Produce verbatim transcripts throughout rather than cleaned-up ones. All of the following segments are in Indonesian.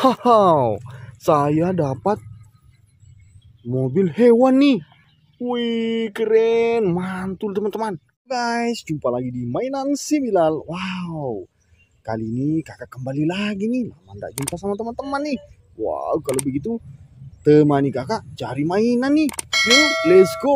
Haha, saya dapat mobil hewan nih. Wih, keren, mantul teman-teman. Guys, jumpa lagi di mainan si Bilal. Wow, kali ini kakak kembali lagi nih. Lama nggak jumpa sama teman-teman nih. Wow, kalau begitu temani kakak cari mainan nih. Yuk, let's go.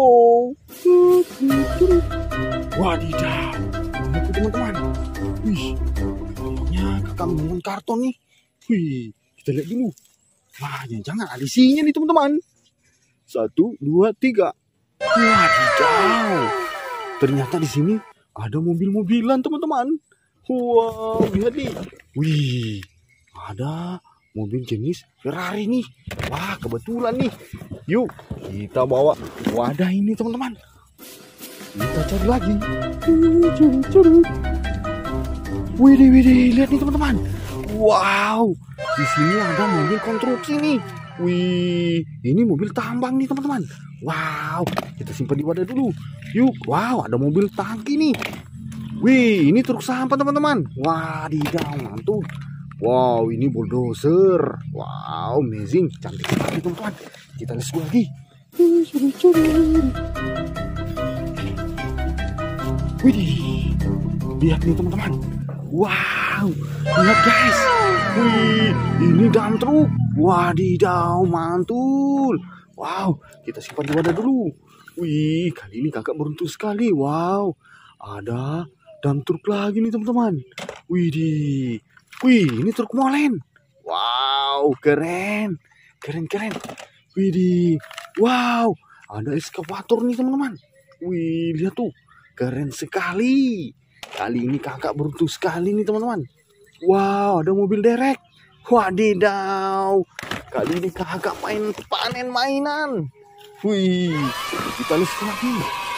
Wadidaw, lihat teman-teman. Wih, kayaknya kakak menemukan karton nih. Wih, kita lihat dulu. Wah, jangan-jangan ada isinya nih teman-teman. Satu, dua, tiga. Wadidaw. Ternyata di sini ada mobil-mobilan teman-teman. Wow, lihat nih. Wih, ada mobil jenis Ferrari nih. Wah, kebetulan nih. Yuk, kita bawa wadah ini teman-teman. Kita cari lagi. Widih, widih, lihat nih teman-teman. Wow, di sini ada mobil konstruksi nih. Wih, ini mobil tambang nih teman-teman. Wow, kita simpan di wadah dulu. Yuk, wow, ada mobil tangki nih. Wih, ini truk sampah teman-teman. Wadidaw, mantul. Wow, ini bulldozer. Wow, amazing, cantik sekali teman-teman. Kita let's go lagi. Widih, lihat nih teman-teman. Wow, lihat guys. Wih, ini dump truk. Wadidaw, mantul. Wow, kita simpan di wadah dulu. Wih, kali ini kakak beruntung sekali. Wow, ada dump truk lagi nih teman-teman. Widih, wih, ini truk molen. Wow, keren, keren, keren. Widih, wow, ada eskavator nih teman-teman. Wih, lihat tuh, keren sekali. Kali ini kakak beruntung sekali nih teman-teman. Wow, ada mobil derek. Wadidaw, kali ini kakak main panen mainan. Wih, kita lihat lagi.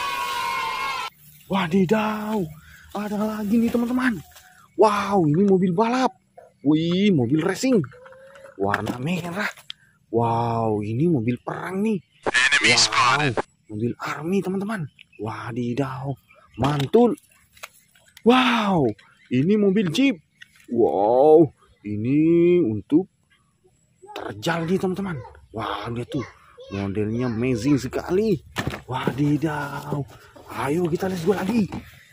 Wadidaw, ada lagi nih teman-teman. Wow, ini mobil balap. Wih, mobil racing warna merah. Wow, ini mobil perang nih. Wow, mobil army teman-teman. Wadidaw, mantul. Wow, ini mobil jeep. Wow, ini untuk terjal nih teman-teman. Wah, lihat tuh, modelnya amazing sekali. Wadidaw, ayo kita let's go lagi.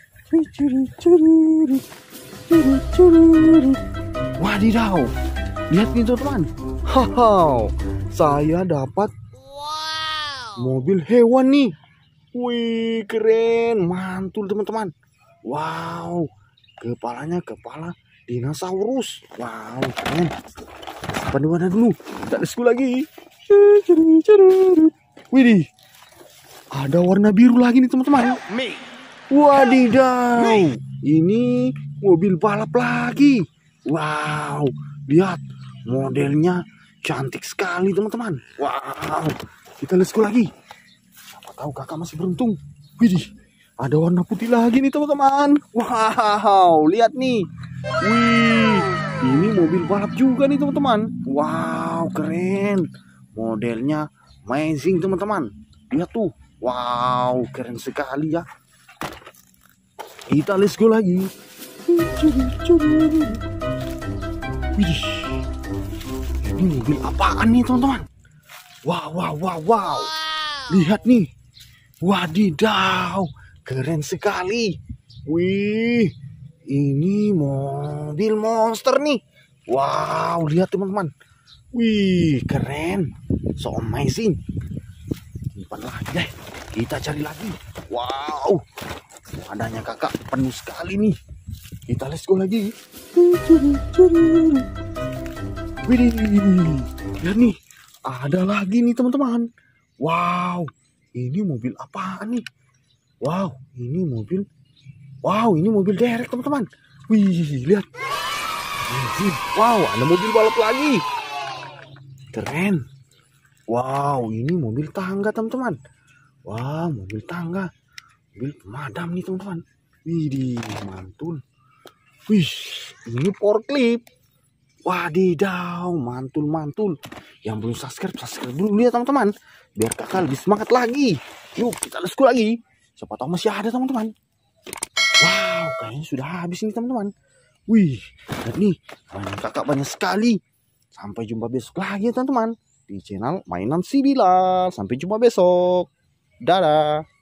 Wadidaw, lihat nih teman-teman. Haha, saya dapat mobil hewan nih. Wih, keren, mantul teman-teman. Wow, kepalanya kepala dinosaurus. Wow, keren. Simpan di wadah dulu. Kita let's go lagi. Widih, ada warna biru lagi nih teman-teman. Wadidaw, ini mobil balap lagi. Wow, lihat modelnya cantik sekali teman-teman. Wow, kita let's go lagi. Siapa tahu kakak masih beruntung. Widih, ada warna putih lagi nih teman-teman. Wow, lihat nih. Wih, ini mobil balap juga nih teman-teman. Wow, keren. Modelnya amazing teman-teman. Lihat tuh. Wow, keren sekali ya. Kita let's go lagi. Wih, ini mobil apaan nih teman-teman? Wow, wow, wow, wow. Lihat nih. Wadidaw, keren sekali. Wih, ini mobil monster nih. Wow, lihat teman-teman. Wih, keren. So amazing. Simpan lagi deh. Kita cari lagi. Wow, wadahnya kakak penuh sekali nih. Kita let's go lagi. Wih, lihat nih. Ada lagi nih teman-teman. Wow, ini mobil apaan nih? Wow, ini mobil. Wow, ini mobil derek teman-teman. Wih, lihat. Wow, ada mobil balap lagi. Keren. Wow, ini mobil tangga teman-teman. Wow, mobil tangga. Mobil pemadam nih teman-teman. Wih, mantul. Wih, ini forklift. Wadidaw, mantul-mantul. Yang belum subscribe, subscribe dulu ya teman-teman. Biar kakak lebih semangat lagi. Yuk, kita let's go lagi. Siapa tahu masih ada teman-teman. Wow, kayaknya sudah habis ini teman-teman. Wih, lihat nih, banyak kakak banyak sekali. Sampai jumpa besok lagi teman-teman di channel Mainan Si Bilal. Sampai jumpa besok. Dadah.